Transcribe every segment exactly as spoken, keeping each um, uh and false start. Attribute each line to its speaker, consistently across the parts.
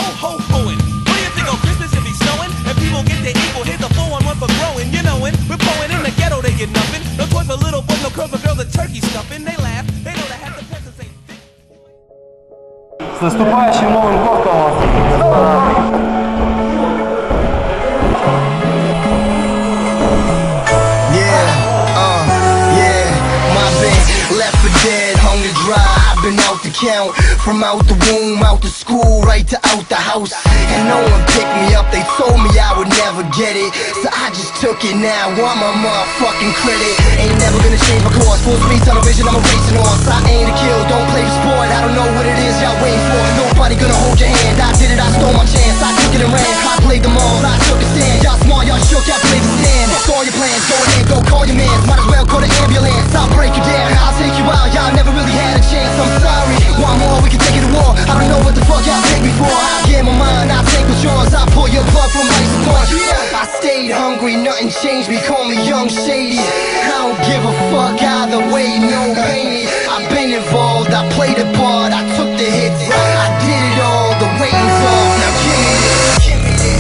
Speaker 1: ho hoing. What do you think on Christmas it be snowing? And people get their equal, hit the four one one for growing. You knowin', we're blowing in the ghetto, they get nothing. No toy for little boys, no curls for girls, the turkey stuffing. They laugh, they know that half the peasants ain't thick.
Speaker 2: З наступаючим Новим роком вас!
Speaker 3: Been out the count, from out the womb, out the school, right to out the house. And no one picked me up, they told me I would never get it. So I just took it now, want my motherfucking credit. Ain't never gonna change my course, full speed television, I'm a racing horse. I ain't a kill, don't play the sport, I don't know what it is y'all waiting for. Nobody gonna hold your hand, I did it, I stole my chance. I took it and ran, I played them all, I took a stand. Y'all smart, y'all shook, I played the stand. Fuck all your plans, go ahead, go call your mans. Might as well call the ambulance, I'll break you down, I'll take you out. Y'all never really had a chance, I'm sorry. One more, we can take it to war. I don't know what the fuck y'all take me for. I'll get my mind, I'll take what's yours. I'll pull your blood from ice and punch. I stayed hungry, nothing changed me. Call me Young Shady. I don't give a fuck either way, no pain. I've been involved, I played a part, I took the hits, I did it all, the waiting's off. Now give me this, give me this.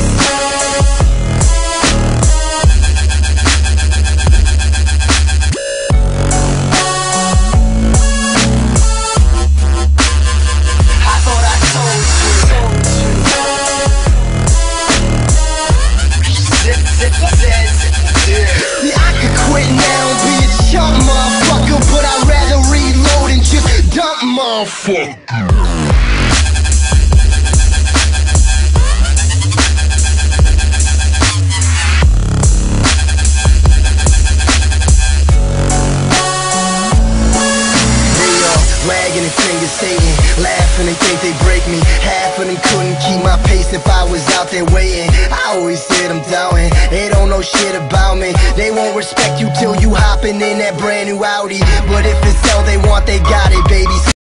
Speaker 3: Motherfucker. Wagging their fingers, hating, laughing, they think they break me. Half of them couldn't keep my pace if I was out there waiting. I always hear them doubting, they don't know shit about me. They won't respect you till you hopping in that brand new Audi. But if it's all they want, they got it, baby.